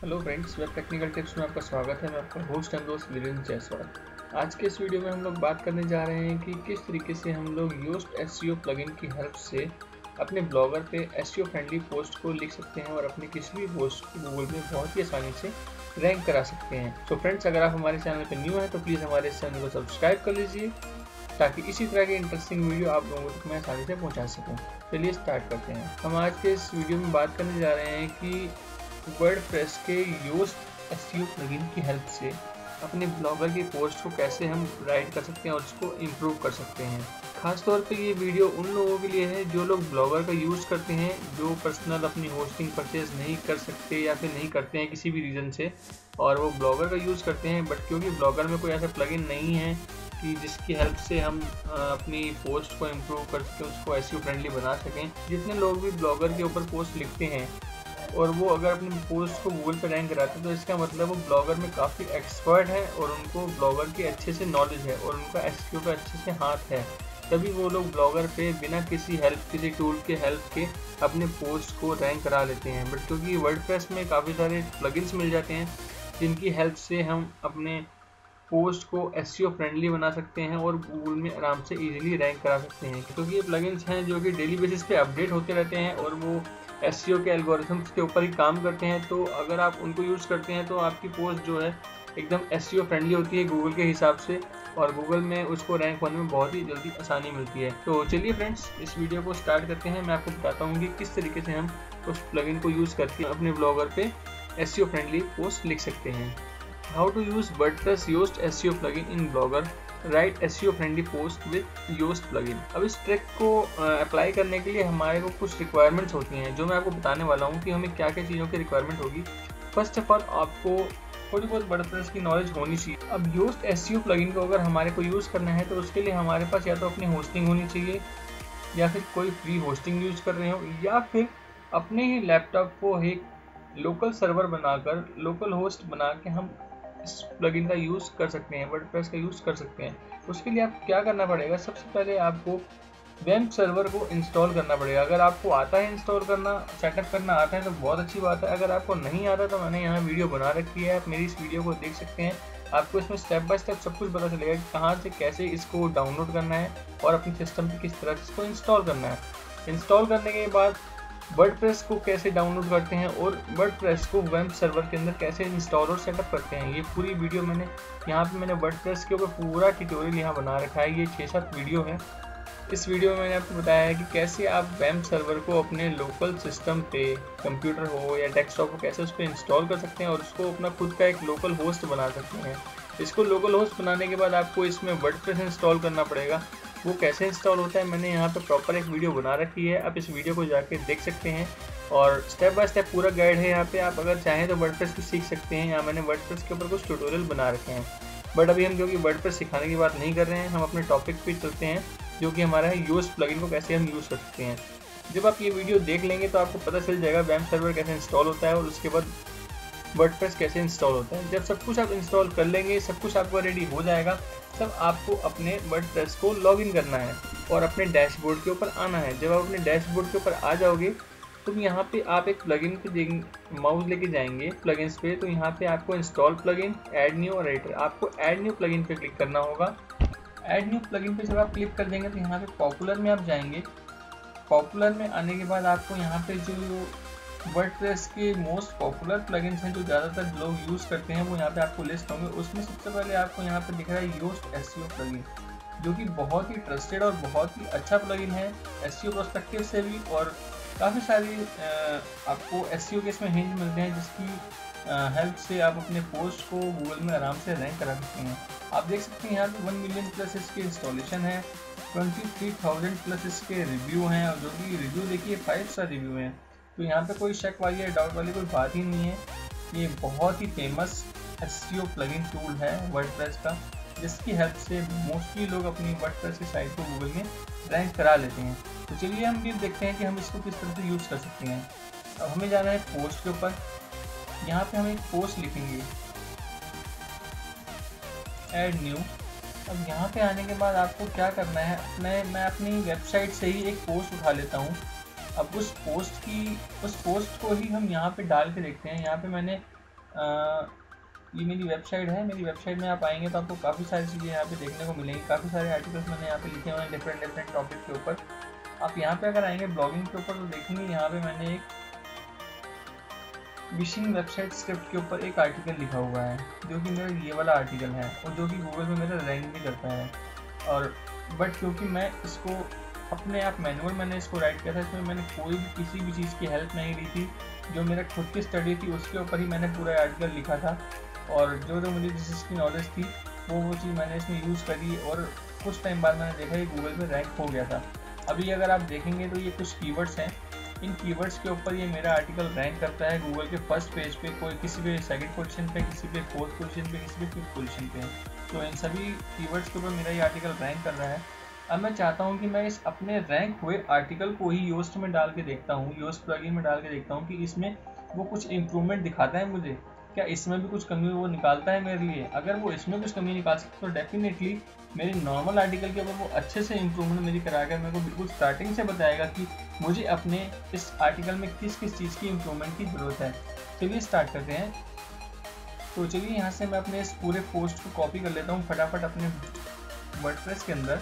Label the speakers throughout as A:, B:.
A: Hello friends, web technical tips में आपका स्वागत है। मैं आपका होस्ट एंड दोस्त वीरेंद्र जायसवाल। आज के इस वीडियो में हम लोग बात करने जा रहे हैं कि किस तरीके से हम लोग योस्ट एसईओ प्लगइन की हेल्प से अपने ब्लॉगर पे एसईओ फ्रेंडली पोस्ट को लिख सकते हैं और अपनी किसी भी पोस्ट को गूगल में बहुत ही आसानी से रैंक करा सकते हैं। तो फ्रेंड्स, अगर आप हमारे चैनल पर न्यू हैं तो प्लीज़ हमारे इस चैनल को सब्सक्राइब कर लीजिए ताकि इसी तरह के इंटरेस्टिंग वीडियो आप लोगों तक मैं आसानी से पहुँचा सकूँ। चलिए स्टार्ट करते हैं। हम आज के इस वीडियो में बात करने जा रहे हैं कि वर्डप्रेस के योस्ट एसईओ प्लगइन की हेल्प से अपने ब्लॉगर की पोस्ट को कैसे हम राइट कर सकते हैं और उसको इम्प्रूव कर सकते हैं। खास तौर पे ये वीडियो उन लोगों के लिए है जो लोग ब्लॉगर का यूज़ करते हैं, जो पर्सनल अपनी होस्टिंग परचेज नहीं कर सकते या फिर नहीं करते हैं किसी भी रीज़न से, और वो ब्लॉगर का यूज़ करते हैं बट क्योंकि ब्लॉगर में कोई ऐसा प्लगइन नहीं है कि जिसकी हेल्प से हम अपनी पोस्ट को इम्प्रूव कर सकें, उसको एसईओ फ्रेंडली बना सकें। जितने लोग भी ब्लॉगर के ऊपर पोस्ट लिखते हैं और वो अगर अपनी पोस्ट को गूगल पे रैंक कराते हैं तो इसका मतलब वो ब्लॉगर में काफ़ी एक्सपर्ट है और उनको ब्लॉगर की अच्छे से नॉलेज है और उनका एसईओ का अच्छे से हाथ है। तभी वो लोग ब्लॉगर पे बिना किसी हेल्प, किसी टूल के हेल्प के अपने पोस्ट को रैंक करा लेते हैं। बट क्योंकि वर्डप्रेस में काफ़ी सारे प्लगइन्स मिल जाते हैं जिनकी हेल्प से हम अपने पोस्ट को एसईओ फ्रेंडली बना सकते हैं और गूगल में आराम से इजीली रैंक करा सकते हैं। क्योंकि ये प्लगइन्स हैं जो कि डेली बेसिस पे अपडेट होते रहते हैं और वो एसईओ के एल्गोरिथम्स के ऊपर ही काम करते हैं। तो अगर आप उनको यूज़ करते हैं तो आपकी पोस्ट जो है एकदम एसईओ फ्रेंडली होती है गूगल के हिसाब से, और गूगल में उसको रैंक होने में बहुत ही जल्दी आसानी मिलती है। तो चलिए फ्रेंड्स, इस वीडियो को स्टार्ट करते हैं। मैं आपको बताता हूँ कि किस तरीके से हम उस प्लगइन को यूज़ करके अपने ब्लॉगर पे एसईओ फ्रेंडली पोस्ट लिख सकते हैं। How to use WordPress Yoast SEO plugin in blogger, write SEO friendly post with Yoast plugin. अब इस ट्रिक को अप्लाई करने के लिए हमारे को कुछ रिक्वायरमेंट्स होती हैं जो मैं आपको बताने वाला हूँ कि हमें क्या क्या चीज़ों की रिक्वायरमेंट होगी। फर्स्ट ऑफ ऑल, आपको थोड़ी बहुत वर्डप्रेस की नॉलेज होनी चाहिए। अब योस्ट एसईओ प्लगइन को अगर हमारे को यूज़ करना है तो उसके लिए हमारे पास या तो अपनी होस्टिंग होनी चाहिए, या फिर कोई फ्री होस्टिंग यूज कर रहे हो, या फिर अपने ही लैपटॉप को एक लोकल सर्वर बनाकर, लोकल होस्ट बना के हम इस प्लगइन का यूज़ कर सकते हैं, वर्डप्रेस का यूज़ कर सकते हैं। उसके लिए आप क्या करना पड़ेगा, सबसे पहले आपको वेब सर्वर को इंस्टॉल करना पड़ेगा। अगर आपको आता है इंस्टॉल करना, सेटअप करना आता है तो बहुत अच्छी बात है। अगर आपको नहीं आता तो मैंने यहाँ वीडियो बना रखी है, आप मेरी इस वीडियो को देख सकते हैं। आपको इसमें स्टेप बाय स्टेप सब कुछ पता चलेगा कि कहाँ से कैसे इसको डाउनलोड करना है और अपने सिस्टम पे किस तरह से इसको इंस्टॉल करना है। इंस्टॉल करने के बाद वर्डप्रेस को कैसे डाउनलोड करते हैं और वर्डप्रेस को वेब सर्वर के अंदर कैसे इंस्टॉल और सेटअप करते हैं, ये पूरी वीडियो मैंने वर्डप्रेस के ऊपर पूरा ट्यूटोरियल यहाँ बना रखा है। ये 6-7 वीडियो है। इस वीडियो में मैंने आपको बताया है कि कैसे आप वेब सर्वर को अपने लोकल सिस्टम पे, कंप्यूटर हो या डेस्कटॉप हो, कैसे उस पर इंस्टॉल कर सकते हैं और उसको अपना खुद का एक लोकल होस्ट बना सकते हैं। इसको लोकल होस्ट बनाने के बाद आपको इसमें वर्डप्रेस इंस्टॉल करना पड़ेगा। वो कैसे इंस्टॉल होता है मैंने यहाँ पे प्रॉपर एक वीडियो बना रखी है, आप इस वीडियो को जाके देख सकते हैं और स्टेप बाय स्टेप पूरा गाइड है यहाँ पे। आप अगर चाहें तो वर्डप्रेस भी सीख सकते हैं। यहाँ मैंने वर्डप्रेस के ऊपर कुछ ट्यूटोरियल बना रखे हैं, बट अभी हम क्योंकि वर्डप्रेस सिखाने की बात नहीं कर रहे हैं, हम अपने टॉपिक पे चलते हैं जो कि हमारा है योस्ट प्लगइन को कैसे हम यूज़ कर सकते हैं। जब आप ये वीडियो देख लेंगे तो आपको पता चल जाएगा वेब सर्वर कैसे इंस्टॉल होता है और उसके बाद वर्डप्रेस कैसे इंस्टॉल होता है। जब सब कुछ आप इंस्टॉल कर लेंगे, सब कुछ आपका रेडी हो जाएगा, तब आपको अपने वर्डप्रेस को लॉगिन करना है और अपने डैशबोर्ड के ऊपर आना है। जब आप अपने डैशबोर्ड के ऊपर आ जाओगे तो यहाँ पे आप एक प्लगइन पे माउस लेके जाएंगे प्लगइन्स पे, तो यहाँ पे आपको इंस्टॉल प्लगइन, ऐड न्यू और एडिटर, आपको ऐड न्यू प्लगइन पे क्लिक करना होगा। ऐड न्यू प्लगइन पे जब आप क्लिक कर देंगे तो यहाँ पे पॉपुलर में आप जाएंगे। पॉपुलर में आने के बाद आपको यहाँ पे जो वर्डप्रेस के मोस्ट पॉपुलर प्लगइन्स हैं जो ज़्यादातर लोग यूज़ करते हैं वो यहाँ पे आपको लिस्ट होंगे। उसमें सबसे पहले आपको यहाँ पे दिख रहा है योस्ट एसईओ प्लगइन, जो कि बहुत ही ट्रस्टेड और बहुत ही अच्छा प्लगइन है एसईओ पर्सपेक्टिव से भी, और काफ़ी सारी आपको एसईओ के इसमें हिंट मिलते हैं जिसकी हेल्प से आप अपने पोस्ट को गूगल में आराम से रैंक करा सकते हैं। आप देख सकते हैं यहाँ पे 1 मिलियन प्लस इसके इंस्टॉलेशन है, 23,000 प्लस इसके रिव्यू हैं, और जो कि रिव्यू देखिए 5 स्टार रिव्यू हैं। तो यहाँ पे कोई शक वाली या डाउट वाली कोई बात ही नहीं है। ये बहुत ही फेमस एसईओ प्लगइन टूल है वर्डप्रेस का, जिसकी हेल्प से मोस्टली लोग अपनी वर्डप्रेस की साइट को गूगल में रैंक करा लेते हैं। तो चलिए हम भी देखते हैं कि हम इसको किस तरह से यूज़ कर सकते हैं। अब हमें जाना है पोस्ट के ऊपर। यहाँ पे हम एक पोस्ट लिखेंगे, ऐड न्यू। अब यहाँ पे आने के बाद आपको क्या करना है, मैं अपनी वेबसाइट से ही एक पोस्ट उठा लेता हूँ। अब उस पोस्ट को ही हम यहाँ पे डाल के देखते हैं। यहाँ पे मैंने ये मेरी वेबसाइट है। मेरी वेबसाइट में आप आएंगे तो आपको काफ़ी सारी चीज़ें यहाँ पे देखने को मिलेंगी। काफ़ी सारे आर्टिकल्स मैंने यहाँ पे लिखे हुए हैं डिफरेंट टॉपिक के ऊपर। आप यहाँ पे अगर आएंगे ब्लॉगिंग के ऊपर तो देखेंगे यहाँ पे मैंने एक विशिंग वेबसाइट स्क्रिप्ट के ऊपर एक आर्टिकल लिखा हुआ है, जो कि मेरा ये वाला आर्टिकल है और जो कि गूगल में मेरा रैंक भी करता है। और बट क्योंकि मैं इसको अपने आप मैनुअल मैंने इसको राइट किया था, इसमें मैंने कोई भी किसी भी चीज़ की हेल्प नहीं ली थी। जो मेरा खुद की स्टडी थी उसके ऊपर ही मैंने पूरा आर्टिकल लिखा था, और जो मुझे जिस चीज़ की नॉलेज थी वो चीज़ मैंने इसमें यूज़ करी, और कुछ टाइम बाद मैंने देखा कि गूगल पे रैंक हो गया था। अभी अगर आप देखेंगे तो ये कुछ कीवर्ड्स हैं, इन कीवर्ड्स के ऊपर ये मेरा आर्टिकल रैंक करता है गूगल के फर्स्ट पेज पे, कोई किसी पे सेकंड पोजीशन पे, किसी पे फोर्थ पोजीशन पे, किसी पे फिफ्थ पोजीशन पे। तो इन सभी कीवर्ड्स के ऊपर मेरा ये आर्टिकल रैंक कर रहा है। अब मैं चाहता हूँ कि मैं इस अपने रैंक हुए आर्टिकल को ही योस्ट में डाल के देखता हूँ, योस्ट प्लगइन में डाल के देखता हूँ कि इसमें वो कुछ इम्प्रूवमेंट दिखाता है मुझे, क्या इसमें भी कुछ कमी वो निकालता है मेरे लिए। अगर वो इसमें कुछ कमी निकाल सकता तो डेफिनेटली मेरी नॉर्मल आर्टिकल के ऊपर वो अच्छे से इम्प्रूवमेंट मेरी कराएगा, मेरे को बिल्कुल स्टार्टिंग से बताएगा कि मुझे अपने इस आर्टिकल में किस किस चीज़ की इम्प्रूवमेंट की ज़रूरत है। चलिए स्टार्ट करते हैं। तो चलिए यहाँ से मैं अपने इस पूरे पोस्ट को कॉपी कर लेता हूँ फटाफट अपने वर्डप्रेस के अंदर।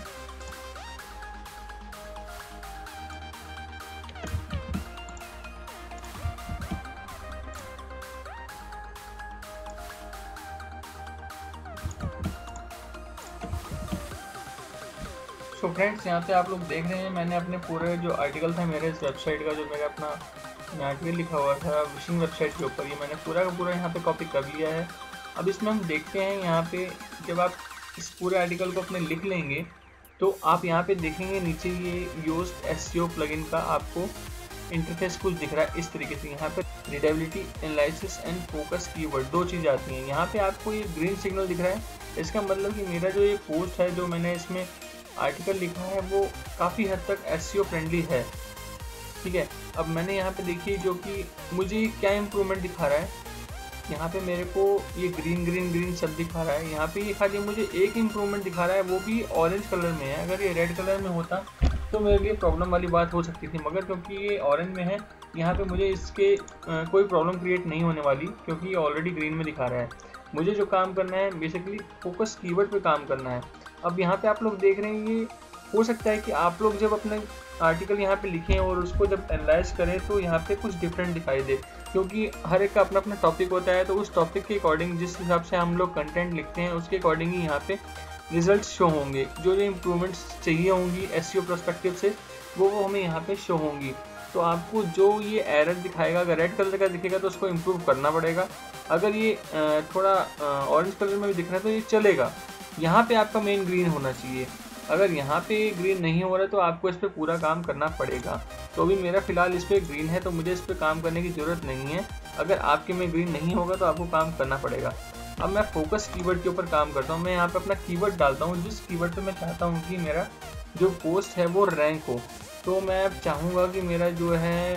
A: तो फ्रेंड्स यहाँ पे आप लोग देख रहे हैं मैंने अपने पूरे जो आर्टिकल था मेरे इस वेबसाइट का, जो मेरा अपना आर्टिकल लिखा हुआ था विशिंग वेबसाइट के ऊपर, ये मैंने पूरा का पूरा यहाँ पे कॉपी कर लिया है। अब इसमें हम देखते हैं यहाँ पे जब आप इस पूरे आर्टिकल को अपने लिख लेंगे तो आप यहाँ पे देखेंगे नीचे ये योस्ट एसईओ प्लगइन का आपको इंटरफेस कुछ दिख रहा है इस तरीके से। यहाँ पे readability, analysis and focus keyword दो चीज़ आती हैं। यहाँ पे आपको ये ग्रीन सिग्नल दिख रहा है, इसका मतलब कि मेरा जो ये पोस्ट है, जो मैंने इसमें आर्टिकल लिखा है, वो काफ़ी हद तक एसईओ फ्रेंडली है। ठीक है, अब मैंने यहाँ पे देखिए जो कि मुझे क्या इम्प्रूवमेंट दिखा रहा है, यहाँ पे मेरे को ये ग्रीन सब दिखा रहा है। यहाँ पे ये खाली मुझे एक इम्प्रूवमेंट दिखा रहा है, वो भी ऑरेंज कलर में है। अगर ये रेड कलर में होता तो मेरे लिए प्रॉब्लम वाली बात हो सकती थी, मगर क्योंकि ये ऑरेंज में है यहाँ पे मुझे इसके कोई प्रॉब्लम क्रिएट नहीं होने वाली, क्योंकि ये ऑलरेडी ग्रीन में दिखा रहा है। मुझे जो काम करना है बेसिकली फोकस कीवर्ड पे काम करना है। अब यहाँ पे आप लोग देख रहे हैं, ये हो सकता है कि आप लोग जब अपने आर्टिकल यहाँ पे लिखें और उसको जब एनालाइज करें तो यहाँ पे कुछ डिफरेंट दिखाई दे, क्योंकि हर एक का अपना अपना टॉपिक होता है। तो उस टॉपिक के अकॉर्डिंग जिस हिसाब से हम लोग कंटेंट लिखते हैं उसके अकॉर्डिंग ही यहाँ पे रिजल्ट शो होंगे। जो इम्प्रूवमेंट्स चाहिए होंगी एसईओ पर्सपेक्टिव से वो हमें यहाँ पे शो होंगी। तो आपको जो ये एरर दिखाएगा, अगर रेड कलर का दिखेगा तो उसको इम्प्रूव करना पड़ेगा। अगर ये थोड़ा ऑरेंज कलर में भी दिख रहा है तो ये चलेगा। यहाँ पे आपका मेन ग्रीन होना चाहिए। अगर यहाँ पे ग्रीन नहीं हो रहा है तो आपको इस पर पूरा काम करना पड़ेगा। तो अभी मेरा फिलहाल इस पर ग्रीन है तो मुझे इस पर काम करने की ज़रूरत नहीं है। अगर आपके में ग्रीन नहीं होगा तो आपको काम करना पड़ेगा। अब मैं फोकस कीवर्ड के ऊपर काम करता हूँ। मैं यहाँ पे अपना कीवर्ड डालता हूँ, जिस कीवर्ड पे मैं चाहता हूँ कि मेरा जो पोस्ट है वो रैंक हो। तो मैं अब चाहूँगा कि मेरा जो है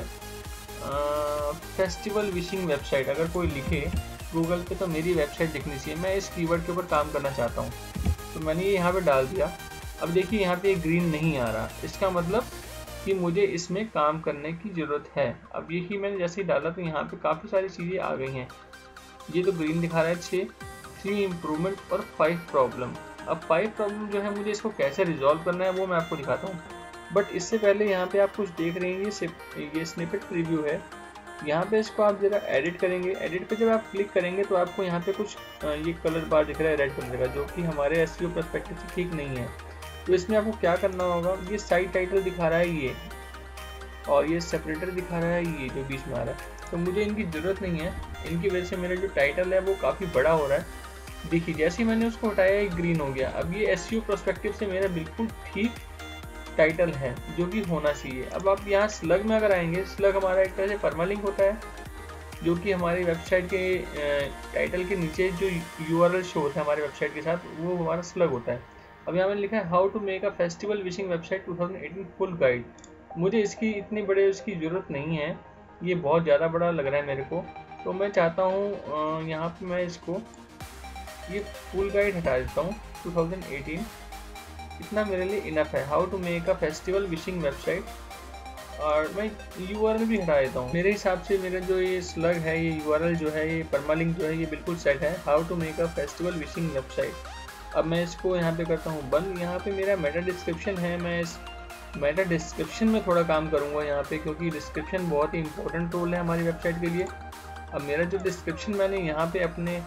A: फेस्टिवल विशिंग वेबसाइट अगर कोई लिखे गूगल पे तो मेरी वेबसाइट दिखनी चाहिए। मैं इस कीवर्ड के ऊपर काम करना चाहता हूँ, तो मैंने ये यहाँ पे डाल दिया। अब देखिए यहाँ पे ग्रीन नहीं आ रहा, इसका मतलब कि मुझे इसमें काम करने की ज़रूरत है। अब यही मैंने जैसे ही डाला तो यहाँ पे काफ़ी सारी चीज़ें आ गई हैं। ये तो ग्रीन दिखा रहा है 6, 3 इम्प्रूवमेंट और 5 प्रॉब्लम। अब 5 प्रॉब्लम जो है मुझे इसको कैसे रिजॉल्व करना है वो मैं आपको दिखाता हूँ। बट इससे पहले यहाँ पे आप कुछ देख रहे हैं, ये स्निपेट प्रीव्यू है। यहाँ पे इसको आप जरा एडिट करेंगे। एडिट पे जब आप क्लिक करेंगे तो आपको यहाँ पे कुछ ये कलर बार दिख रहा है रेड कलर का, जो कि हमारे एसईओ पर्सपेक्टिव से ठीक नहीं है। तो इसमें आपको क्या करना होगा, ये साइड टाइटल दिखा रहा है ये, और ये सेपरेटर दिखा रहा है ये जो बीच में आ रहा है, तो मुझे इनकी ज़रूरत नहीं है। इनकी वजह से मेरा जो टाइटल है वो काफ़ी बड़ा हो रहा है। देखिए जैसे ही मैंने उसको हटाया ये ग्रीन हो गया। अब ये एसईओ पर्सपेक्टिव से मेरा बिल्कुल ठीक टाइटल है जो कि होना चाहिए। अब आप यहाँ स्लग में अगर आएंगे, स्लग हमारा एक तरह से परमालिंक होता है, जो कि हमारी वेबसाइट के टाइटल के नीचे जो यूआरएल शो होता है हमारे वेबसाइट के साथ, वो हमारा स्लग होता है। अब यहाँ मैंने लिखा है how to make a festival wishing website 2018 full guide. मुझे इसकी इतनी बड़े उसकी ज़रूरत नहीं है, ये बहुत ज़्यादा बड़ा लग रहा है मेरे को। तो मैं चाहता हूँ यहाँ पे मैं इसको ये फुल गाइड हटा देता हूँ। 2018 इतना मेरे लिए इनफ है। How to make a festival wishing website और मैं URL भी हटा देता हूँ। मेरे हिसाब से मेरा जो ये स्लग है, ये URL जो है, ये परमालिंक जो है, ये बिल्कुल सेट है। How to make a festival wishing website. अब मैं इसको यहाँ पे करता हूँ बंद। यहाँ पे मेरा मेटा डिस्क्रिप्शन है, मैं इस मेटा डिस्क्रिप्शन में थोड़ा काम करूँगा यहाँ पे, क्योंकि डिस्क्रिप्शन बहुत ही इंपॉर्टेंट रोल है हमारी वेबसाइट के लिए। अब मेरा जो डिस्क्रिप्शन मैंने यहाँ पे अपने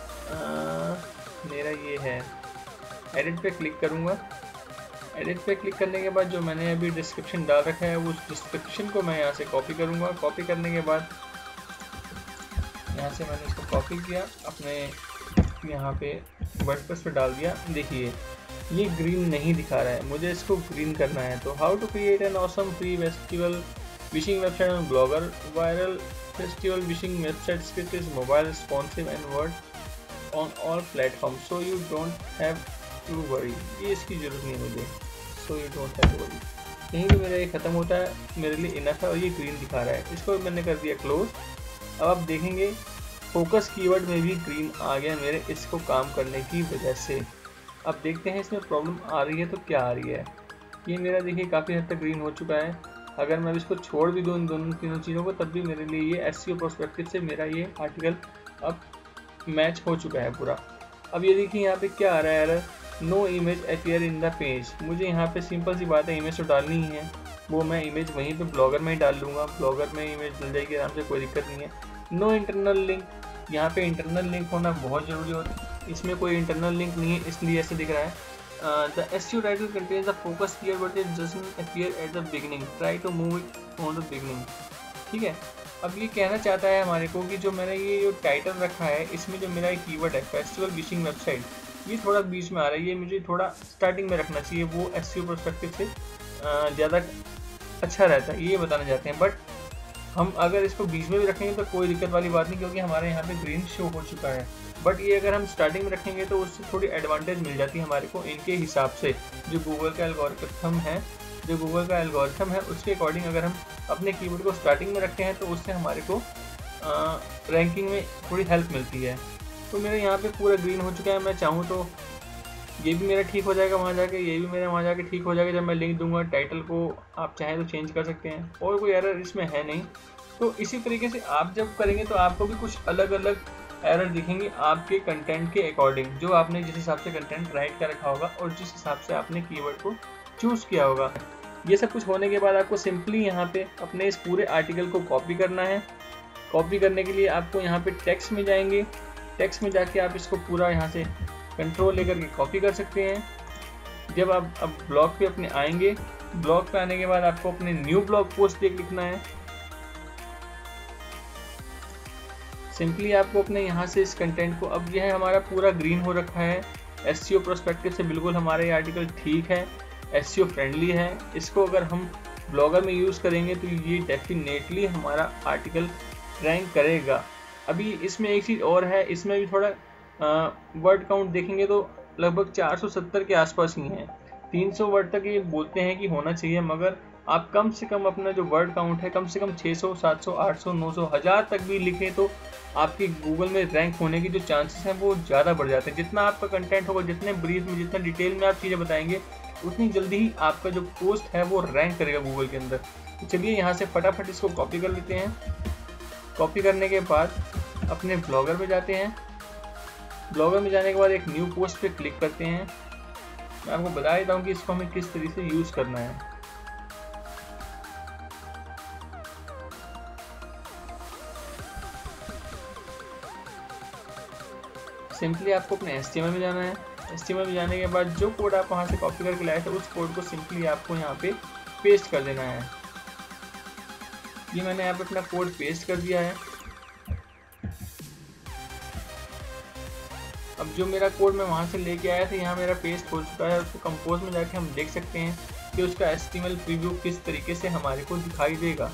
A: मेरा ये है, एडिट पे क्लिक करूँगा। एडिट पे क्लिक करने के बाद जो मैंने अभी डिस्क्रिप्शन डाल रखा है, उस डिस्क्रिप्शन को मैं यहाँ से कॉपी करूँगा। कॉपी करने के बाद यहाँ से मैंने इसको कॉपी किया, अपने यहाँ पे वर्डप्रेस पे डाल दिया। देखिए ये ग्रीन नहीं दिखा रहा है, मुझे इसको ग्रीन करना है। तो how to create an awesome free festival wishing website on blogger. Viral festival wishing website script is mobile responsive and work on all platform, so you don't have to worry. ये इसकी ज़रूरत नहीं है मुझे, so you don't have to worry. यहीं पे मेरा ये ख़त्म होता है, मेरे लिए इनफ है। और ये ग्रीन दिखा रहा है, इसको मैंने कर दिया क्लोज। अब आप देखेंगे फोकस कीवर्ड में भी ग्रीन आ गया मेरे इसको काम करने की वजह से। अब देखते हैं इसमें प्रॉब्लम आ रही है तो क्या आ रही है। ये मेरा देखिए काफ़ी हद तक ग्रीन हो चुका है। अगर मैं इसको छोड़ भी दूँ इन दोनों तीनों चीज़ों को, तब भी मेरे लिए ये SEO पर्सपेक्टिव से मेरा ये आर्टिकल अब मैच हो चुका है पूरा। अब ये देखिए यहाँ पे क्या आ रहा है, error no image appear in the page. मुझे यहाँ पे सिंपल सी बात है, इमेज तो डालनी ही है। वो मैं इमेज वहीं पे ब्लॉगर में ही डाल लूँगा, ब्लॉगर में इमेज मिल जाएगी आराम से, कोई दिक्कत नहीं है। नो इंटरनल लिंक, यहाँ पे इंटरनल लिंक होना बहुत ज़रूरी होता है। इसमें कोई इंटरनल लिंक नहीं है, इसलिए ऐसे दिख रहा है। The SEO title contains the focus keyword but it doesn't appear at the beginning, try to move it on the beginning. ठीक है, अब ये कहना चाहता है हमारे को कि जो मैंने ये जो टाइटल रखा है, इसमें जो मेरा कीवर्ड है फेस्टिवल विशिंग वेबसाइट, ये थोड़ा बीच में आ रहा है। ये मुझे थोड़ा स्टार्टिंग में रखना चाहिए, वो SEO पर्सपेक्टिव से ज़्यादा अच्छा रहता है, ये बताना चाहते हैं। बट हम अगर इसको बीच में भी रखेंगे तो कोई दिक्कत वाली बात नहीं, क्योंकि हमारे यहाँ पे ग्रीन शो हो चुका है। बट ये अगर हम स्टार्टिंग में रखेंगे तो उससे थोड़ी एडवांटेज मिल जाती है हमारे को इनके हिसाब से। जो गूगल का एल्गोरिथम है, उसके अकॉर्डिंग अगर हम अपने कीवर्ड को स्टार्टिंग में रखते हैं तो उससे हमारे को रैंकिंग में थोड़ी हेल्प मिलती है। तो मेरे यहाँ पे पूरा ग्रीन हो चुका है। मैं चाहूँ तो ये भी मेरा ठीक हो जाएगा वहाँ जाके, ये भी मेरा वहाँ जाके ठीक हो जाएगा जब मैं लिंक दूंगा। टाइटल को आप चाहें तो चेंज कर सकते हैं, और कोई एरर इसमें है नहीं। तो इसी तरीके से आप जब करेंगे तो आपको भी कुछ अलग अलग एरर दिखेंगे आपके कंटेंट के अकॉर्डिंग, जो आपने जिस हिसाब से कंटेंट राइट कर रखा होगा और जिस हिसाब से आपने कीवर्ड को चूज़ किया होगा। ये सब कुछ होने के बाद आपको सिंपली यहाँ पे अपने इस पूरे आर्टिकल को कॉपी करना है। कॉपी करने के लिए आपको यहाँ पे टेक्स्ट में जाएंगे, टेक्स्ट में जाके आप इसको पूरा यहाँ से कंट्रोल लेकर के कॉपी कर सकते हैं। जब आप अब ब्लॉग पे अपने आएंगे, ब्लॉग पे आने के बाद आपको अपने न्यू ब्लॉग पोस्ट लिखना है। सिंपली आपको अपने यहाँ से इस कंटेंट को, अब यह हमारा पूरा ग्रीन हो रखा है, SEO पर्सपेक्टिव से बिल्कुल हमारा ये आर्टिकल ठीक है, SEO फ्रेंडली है। इसको अगर हम ब्लॉगर में यूज़ करेंगे तो ये डेफिनेटली हमारा आर्टिकल रैंक करेगा। अभी इसमें एक चीज़ और है, इसमें भी थोड़ा वर्ड काउंट देखेंगे तो लगभग 470 के आसपास ही है। 300 वर्ड तक ये बोलते हैं कि होना चाहिए, मगर आप कम से कम अपना जो वर्ड काउंट है कम से कम 600, 700, 800, 900, 1000 तक भी लिखें तो आपके गूगल में रैंक होने की जो चांसेस हैं वो ज़्यादा बढ़ जाते हैं। जितना आपका कंटेंट होगा, जितने ब्रीफ में, जितना डिटेल में आप चीज़ें बताएंगे, उतनी जल्दी ही आपका जो पोस्ट है वो रैंक करेगा गूगल के अंदर। तो चलिए यहाँ से फटाफट इसको कॉपी कर लेते हैं। कॉपी करने के बाद अपने ब्लॉगर पे जाते हैं। ब्लॉगर में जाने के बाद एक न्यू पोस्ट पे क्लिक करते हैं। मैं आपको बता देता हूँ कि इसको हमें किस तरीके से यूज़ करना है। सिंपली आपको अपने HTML में जाना है। HTML में जाने के बाद जो कोड आप वहाँ से कॉपी करके लाए थे, उस कोड को सिंपली आपको यहाँ पे पेस्ट कर देना है। ये मैंने यहाँ पे अपना कोड पेस्ट कर दिया है। अब जो मेरा कोड मैं वहाँ से लेके आया था, यहाँ मेरा पेस्ट हो चुका है। उसको कंपोज में जाके हम देख सकते हैं कि उसका HTML प्रीव्यू किस तरीके से हमारे को दिखाई देगा।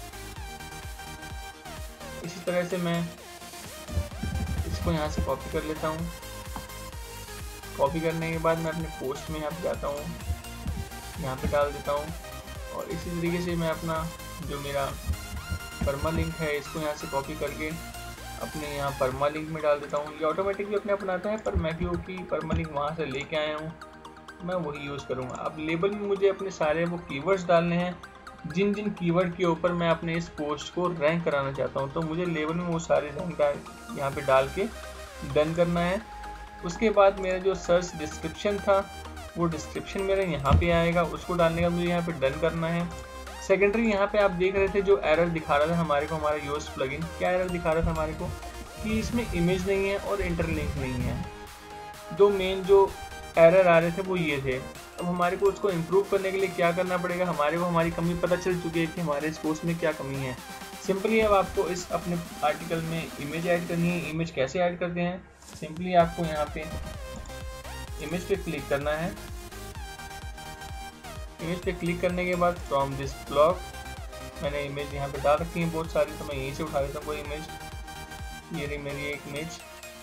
A: इसी तरह से मैं इसको यहाँ से कॉपी कर लेता हूँ। कॉपी करने के बाद मैं अपने पोस्ट में यहाँ पे जाता हूँ, यहाँ पे डाल देता हूँ। और इसी तरीके से मैं अपना जो मेरा परमा लिंक है, इसको यहाँ से कॉपी करके अपने यहाँ परमा लिंक में डाल देता हूँ। ये ऑटोमेटिकली अपने अपनाता है, पर मैं क्योंकि परमा लिंक वहाँ से लेके आया हूँ, मैं वही यूज़ करूँगा। अब लेबल में मुझे अपने सारे वो कीवर्ड्स डालने हैं, जिन जिन कीवर्ड के ऊपर मैं अपने इस पोस्ट को रैंक कराना चाहता हूँ, तो मुझे लेबल में वो सारे रैंक यहाँ पे डाल के डन करना है। उसके बाद मेरा जो सर्च डिस्क्रिप्शन था वो डिस्क्रिप्शन मेरा यहाँ पे आएगा, उसको डालने का मुझे यहाँ पे डन करना है। सेकेंडरी यहाँ पे आप देख रहे थे जो एरर दिखा रहा था हमारे को हमारा योस्ट प्लगइन, क्या एरर दिखा रहा था हमारे को कि इसमें इमेज नहीं है और इंटरलिंक नहीं है। दो मेन जो एरर आ रहे थे वो ये थे। अब हमारे को उसको इम्प्रूव करने के लिए क्या करना पड़ेगा, हमारे को हमारी कमी पता चल चुकी है कि हमारे इस पोस्ट में क्या कमी है। सिंपली अब आपको इस अपने आर्टिकल में इमेज ऐड करनी है। इमेज कैसे ऐड करते हैं, सिंपली आपको यहाँ पे इमेज पे क्लिक करना है। इमेज पे क्लिक करने के बाद फ्रॉम दिस ब्लॉग मैंने इमेज यहाँ पे डाल रखी है बहुत सारी, तो मैं यहीं से उठा लेता हूँ कोई इमेज। ये रही मेरी एक इमेज,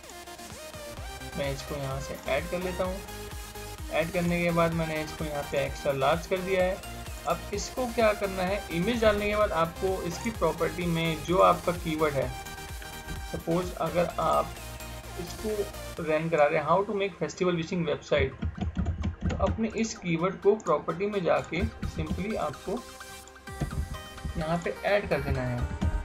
A: मैं इसको यहाँ से ऐड कर लेता हूँ। ऐड करने के बाद मैंने इसको यहाँ पे एक्स्ट्रा लार्ज कर दिया है। अब इसको क्या करना है, इमेज डालने के बाद आपको इसकी प्रॉपर्टी में जो आपका कीवर्ड है, सपोज अगर आप इसको रैंक करा रहे हैं how to make festival wishing website, तो अपने इस कीवर्ड को प्रॉपर्टी में जाके सिंपली आपको यहाँ पे ऐड कर देना है।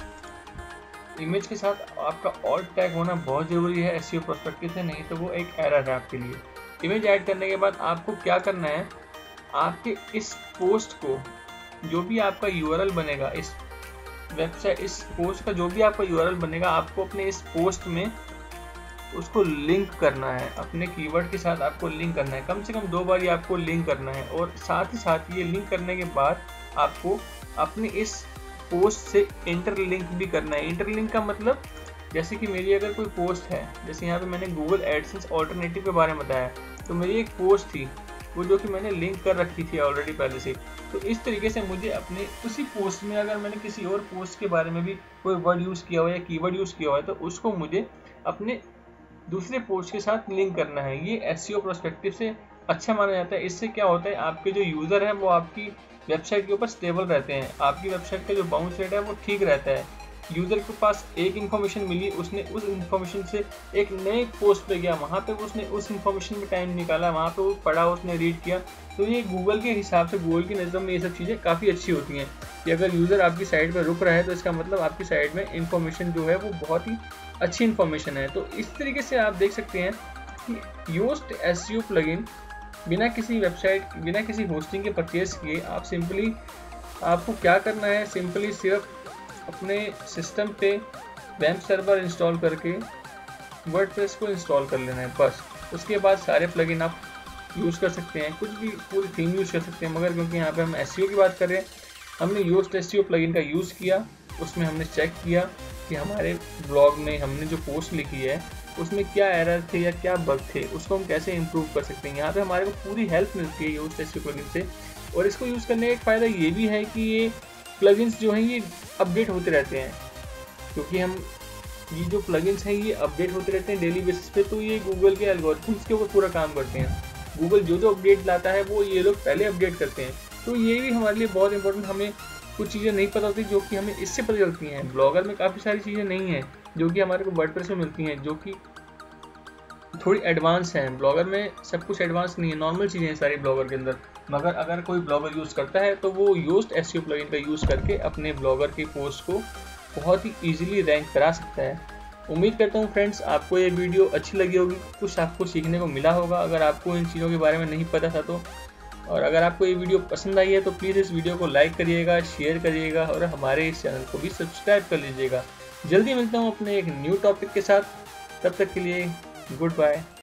A: इमेज के साथ आपका ऑल्ट टैग होना बहुत ज़रूरी है एसईओ पर्सपेक्टिव से, नहीं तो वो एक एरर है आपके लिए। इमेज ऐड करने के बाद आपको क्या करना है, आपके इस पोस्ट को जो भी आपका यूआरएल बनेगा, इस वेबसाइट इस पोस्ट का जो भी आपका यूआरएल बनेगा, आपको अपने इस पोस्ट में उसको लिंक करना है। अपने कीवर्ड के साथ आपको लिंक करना है, कम से कम 2 बार ही आपको लिंक करना है। और साथ ही साथ ये लिंक करने के बाद आपको अपने इस पोस्ट से इंटरलिंक भी करना है। इंटरलिंक का मतलब जैसे कि मेरी अगर कोई पोस्ट है, जैसे यहाँ पे मैंने गूगल एडसेंस ऑल्टरनेटिव के बारे में बताया, तो मेरी एक पोस्ट थी वो जो कि मैंने लिंक कर रखी थी ऑलरेडी पहले से। तो इस तरीके से मुझे अपने उसी पोस्ट में अगर मैंने किसी और पोस्ट के बारे में भी कोई वर्ड यूज़ किया हो या कीवर्ड यूज़ किया हो, तो उसको मुझे अपने दूसरे पोस्ट के साथ लिंक करना है। ये एसईओ पर्सपेक्टिव से अच्छा माना जाता है। इससे क्या होता है, आपके जो यूज़र हैं वो आपकी वेबसाइट के ऊपर स्टेबल रहते हैं, आपकी वेबसाइट का जो बाउंस रेट है वो ठीक रहता है। यूज़र के पास एक इन्फॉर्मेशन मिली, उसने उस इन्फॉर्मेशन से एक नए पोस्ट पे गया, वहाँ पे उसने उस इन्फॉर्मेशन में टाइम निकाला, वहाँ पे वो पढ़ा, उसने रीड किया। तो ये गूगल के हिसाब से, गूगल की नज़र में ये सब चीज़ें काफ़ी अच्छी होती हैं कि अगर यूज़र आपकी साइट पर रुक रहा है तो इसका मतलब आपकी साइट में इन्फॉर्मेशन जो है वो बहुत ही अच्छी इन्फॉर्मेशन है। तो इस तरीके से आप देख सकते हैं कि योस्ट एसईओ प्लगइन बिना किसी वेबसाइट, बिना किसी होस्टिंग के परचेज किए, आप सिंपली आपको क्या करना है, सिंपली सिर्फ अपने सिस्टम पे वेब सर्वर इंस्टॉल करके वर्डप्रेस को इंस्टॉल कर लेना है बस। उसके बाद सारे प्लगइन आप यूज़ कर सकते हैं, कुछ भी पूरी थीम यूज़ कर सकते हैं। मगर क्योंकि यहाँ पे हम एसईओ की बात कर रहे हैं, हमने योस्ट एसईओ प्लगइन का यूज़ किया, उसमें हमने चेक किया कि हमारे ब्लॉग में हमने जो पोस्ट लिखी है उसमें क्या एरर थे या क्या बग थे, उसको हम कैसे इम्प्रूव कर सकते हैं। यहाँ पे हमारे को पूरी हेल्प मिलती है योस्ट एसईओ प्लगइन से। और इसको यूज़ करने का एक फ़ायदा ये भी है कि ये प्लगइन्स जो हैं ये अपडेट होते रहते हैं, क्योंकि हम ये जो प्लगइन्स हैं ये अपडेट होते रहते हैं डेली बेसिस पे। तो ये गूगल के एल्गोरिथम्स के ऊपर पूरा काम करते हैं। गूगल जो अपडेट लाता है वो ये लोग पहले अपडेट करते हैं। तो ये भी हमारे लिए बहुत इंपॉर्टेंट, हमें कुछ चीज़ें नहीं पता होती जो कि हमें इससे पता चलती हैं। ब्लॉगर में काफ़ी सारी चीज़ें नहीं हैं जो कि हमारे को वर्डप्रेस में मिलती हैं, जो कि थोड़ी एडवांस हैं। ब्लॉगर में सब कुछ एडवांस नहीं है, नॉर्मल चीज़ें हैं सारी ब्लॉगर के अंदर। मगर अगर कोई ब्लॉगर यूज़ करता है तो वो योस्ट एसईओ प्लगइन का यूज़ करके अपने ब्लॉगर की पोस्ट को बहुत ही ईजिली रैंक करा सकता है। उम्मीद करता हूँ फ्रेंड्स आपको ये वीडियो अच्छी लगी होगी, कुछ आपको सीखने को मिला होगा अगर आपको इन चीज़ों के बारे में नहीं पता था तो। और अगर आपको ये वीडियो पसंद आई है तो प्लीज़ इस वीडियो को लाइक करिएगा, शेयर करिएगा और हमारे इस चैनल को भी सब्सक्राइब कर लीजिएगा। जल्दी मिलता हूँ अपने एक न्यू टॉपिक के साथ, तब तक के लिए गुड बाय।